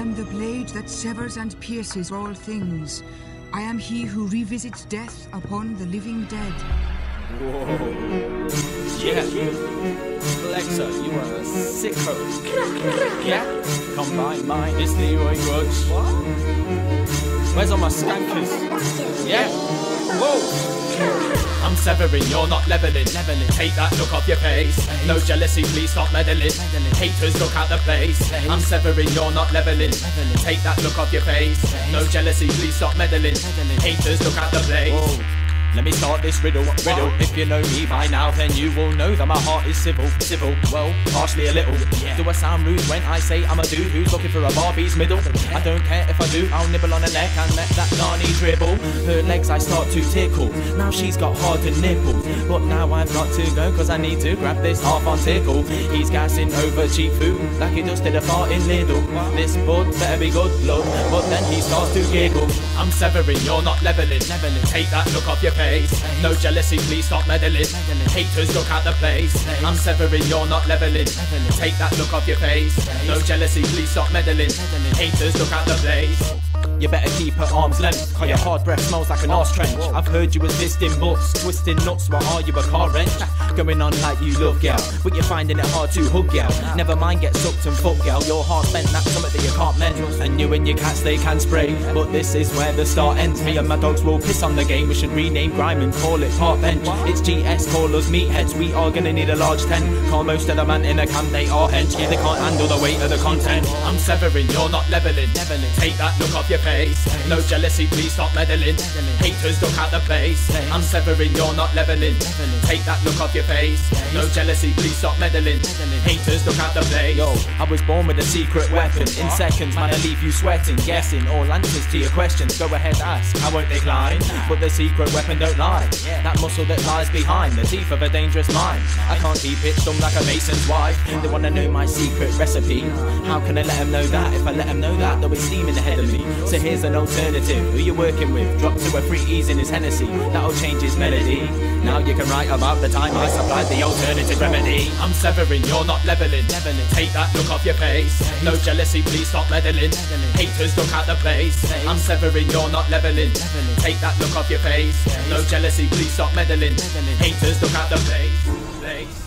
am the blade that severs and pierces all things. I am he who revisits death upon the living dead. Whoa. Yeah. Alexa, you are a sicko. Yeah. Combine mine, this Leroy Grudge. Where's all my skankers? Yeah. Whoa. I'm severing, you're not leveling. Take that look off your face. No jealousy, please stop meddling. Haters, look out the place. I'm severing, you're not leveling. Take that look off your face. No jealousy, please stop meddling. Haters, look out the place. Let me start this riddle. If you know me by now, then you will know that my heart is civil, well, partially a little. Do I sound rude when I say I'm a dude who's looking for a Barbie's middle? I don't care if I do, I'll nibble on her neck and let that Narnie dribble. Her legs I start to tickle, now she's got harder nipples. But now I've got to go, cause I need to grab this half on tickle. He's gassing over cheap food, like he just did a fart in Lidl. This bud better be good blood, but then he starts to giggle. I'm severing, you're not leveling. Take that look off your face. No jealousy, please stop meddling. Haters, look out the place. I'm severing, you're not leveling. Take that look off your face. No jealousy, please stop meddling. Haters, look out the place. You better keep at arm's length, cause your hard breath smells like an arse trench. I've heard you was fisting butts, twisting nuts, what are you, a car wrench? Going on like you love gal, but you're finding it hard to hug gal. Never mind, get sucked and fuck gal, your heart's bent, that's something that you can't mend. And you and your cats, they can spray, but this is where the start ends. Me and my dogs will piss on the game, we should rename grime and call it park bench. It's GS, call us meatheads, we are gonna need a large tent. Call most of the man in a camp, they are hench, yeah, they can't handle the weight of the content. I'm severing, you're not leveling. Take that look off your face. No jealousy, please stop meddling. Haters, look out the place. I'm severing, you're not leveling. Take that look off your face. No jealousy, please stop meddling. Haters, look out the place. Yo, I was born with a secret weapon. In seconds, man, I leave you sweating, guessing all answers to your questions. Go ahead, ask, I won't decline. But the secret weapon don't lie. That muscle that lies behind the teeth of a dangerous mind. I can't keep it stum like a mason's wife. They wanna know my secret recipe. How can I let them know that? If I let them know that, they'll be steaming ahead of me. So here's an alternative, who you working with? Drop to a free ease in his Hennessy, that'll change his melody. Now you can write about the time I supplied the alternative remedy. I'm severing, you're not leveling. Take that look off your face. No jealousy, please stop meddling. Haters, look out the place. I'm severing, you're not leveling. Take that look off your face. No jealousy, please stop meddling. Haters, look out the place.